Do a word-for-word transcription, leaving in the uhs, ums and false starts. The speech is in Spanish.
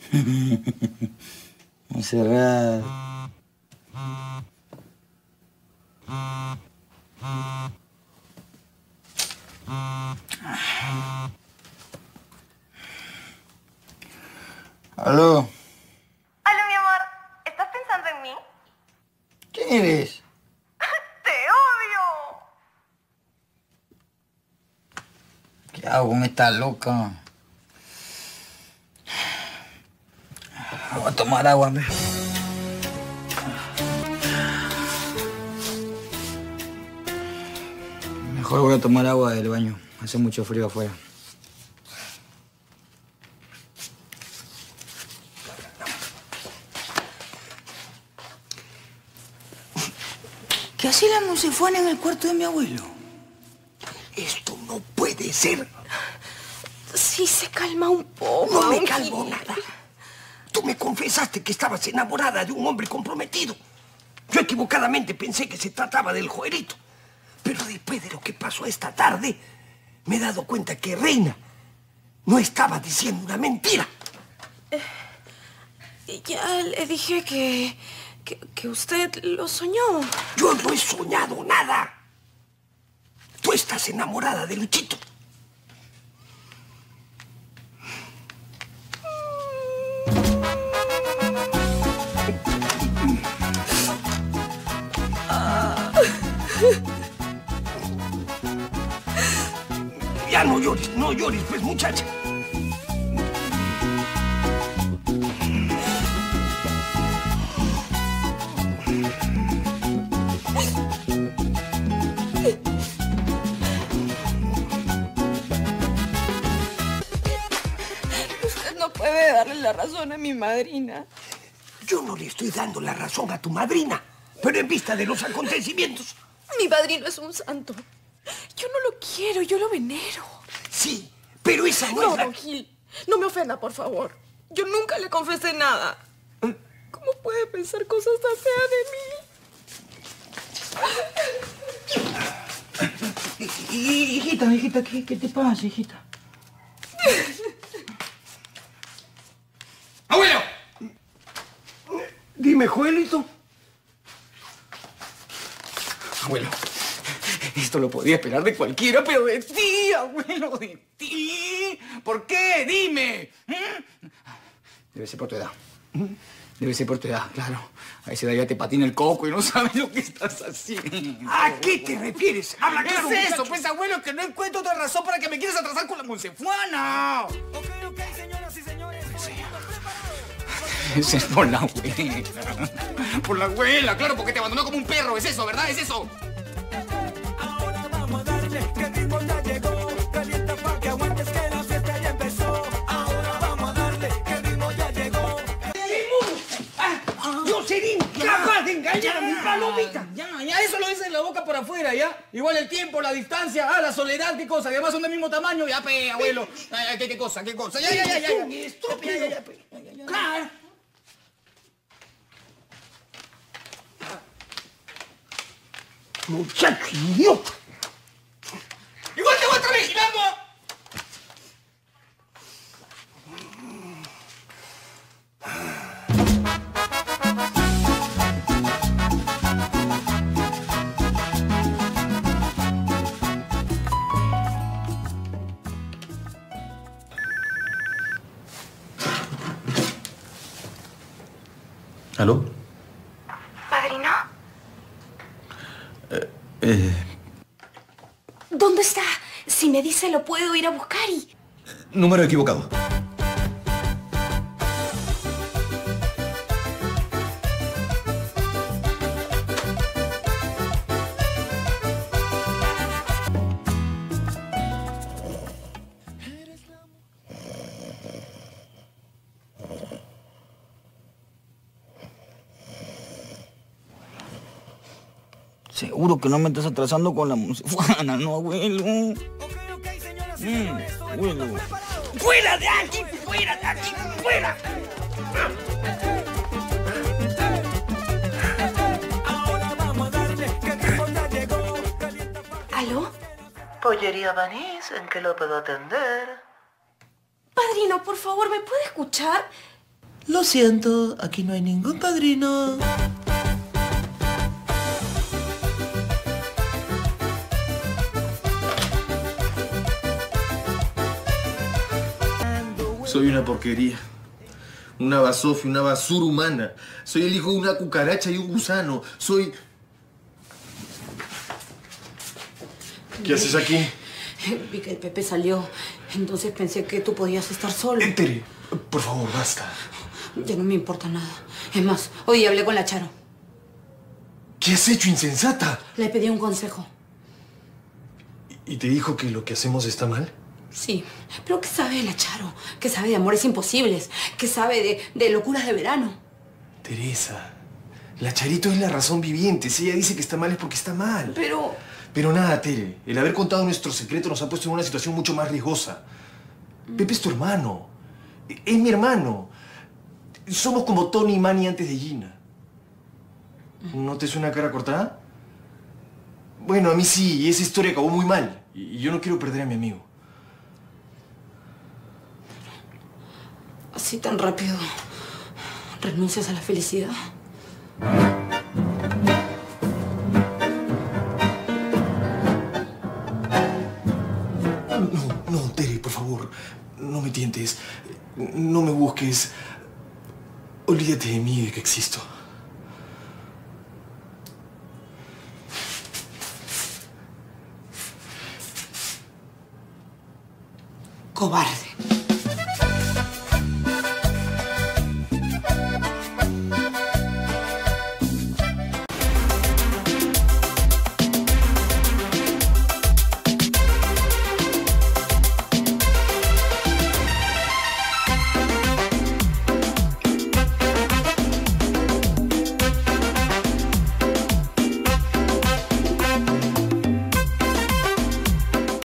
Montserrat. Aló. Aló, mi amor. ¿Estás pensando en mí? ¿Quién eres? ¡Te odio! ¿Qué hago con esta loca? Voy a tomar agua, me. Mejor voy a tomar agua del baño. Hace mucho frío afuera. ¿Qué hacía la musefona en el cuarto de mi abuelo? Esto no puede ser. Sí, se calma un poco. No me calmo nada. Tú me confesaste que estabas enamorada de un hombre comprometido. Yo equivocadamente pensé que se trataba del Joelito. Pero después de lo que pasó esta tarde, me he dado cuenta que Reina no estaba diciendo una mentira. Eh, ya le dije que, que, que usted lo soñó. Yo no he soñado nada. Tú estás enamorada de Luchito. Ya no llores, no llores, pues, muchacha. Usted no puede darle la razón a mi madrina. Yo no le estoy dando la razón a tu madrina, pero en vista de los acontecimientos... Mi padrino es un santo. Yo no lo quiero, yo lo venero. Sí, pero esa no, No, es la... don Gil, no me ofenda, por favor. Yo nunca le confesé nada. ¿Cómo puede pensar cosas tan feas de mí? Hijita, hijita, ¿qué, qué te pasa, hijita? ¡Abuelo! Dime, Joelito. Abuelo, esto lo podía esperar de cualquiera, pero de ti, abuelo, de ti. ¿Por qué? Dime. Debe ser por tu edad. Debe ser por tu edad, claro. A esa edad ya te patina el coco y no sabes lo que estás haciendo. ¿A qué te refieres? Habla claro, ¿Qué es eso? muchacho. Pues, abuelo, que no encuentro otra razón para que me quieras atrasar con la monsefuana. Ok, ok, señoras y señores. Ese es por la abuela. Por la abuela, claro, porque te abandonó como un perro. Es eso, ¿verdad? Es eso. Ahora vamos a darle, que el ritmo ya llegó. Calienta pa' que aguantes que la fiesta ya empezó. Ahora vamos a darle, que el ritmo ya llegó. Yo sería incapaz de engañar a mi palomita. Ya, ya, eso lo dices en la boca por afuera, ¿ya? Igual el tiempo, la distancia, ah, la soledad, qué cosa. Además son del mismo tamaño, ya, pe, abuelo. Ay, ay, ¿qué, qué cosa, qué cosa? Ya, ya, ya, ya. ya. Tú, estúpido. Ya, ya, ya, pe. Ya, ya, ya. Claro. Muchacho idiota. Igual te voy a estar vigilando. ¿Aló? ¿Padrino? Eh, ¿Dónde está? Si me dice, lo puedo ir a buscar y... número equivocado. Seguro que no me estás atrasando con la musefana, no, abuelo. Ok, ok, señoras y señores. Todo el mundo Abuelo. preparado. ¡Fuera de aquí! ¡Fuera de aquí! ¡Fuera! Ahora vamos a darle, que el ritmo ya llegó. Calienta pa' ¿Aló? Pollería Banís, ¿en qué lo puedo atender? Padrino, por favor, ¿me puede escuchar? Lo siento, aquí no hay ningún padrino. Soy una porquería. Una basofia, una basura humana. Soy el hijo de una cucaracha y un gusano. Soy... ¿Qué haces aquí? Vi que el Pepe salió, entonces pensé que tú podías estar solo. Tere, por favor, basta. Ya no me importa nada. Es más, hoy hablé con la Charo. ¿Qué has hecho, insensata? Le pedí un consejo. ¿Y te dijo que lo que hacemos está mal? Sí, pero ¿qué sabe de la Charo? ¿Qué sabe de amores imposibles? ¿Qué sabe de, de locuras de verano? Teresa, la Charito es la razón viviente. Si ella dice que está mal es porque está mal. Pero... Pero nada, Tere. El haber contado nuestro secreto nos ha puesto en una situación mucho más riesgosa. Mm. Pepe es tu hermano. Es mi hermano. Somos como Tony y Manny antes de Gina. ¿No te suena cara cortada? Bueno, a mí sí. Y esa historia acabó muy mal. Y yo no quiero perder a mi amigo. Así tan rápido, ¿renuncias a la felicidad? No, no, Tere, por favor. No me tientes. No me busques. Olvídate de mí y de que existo. Cobarde.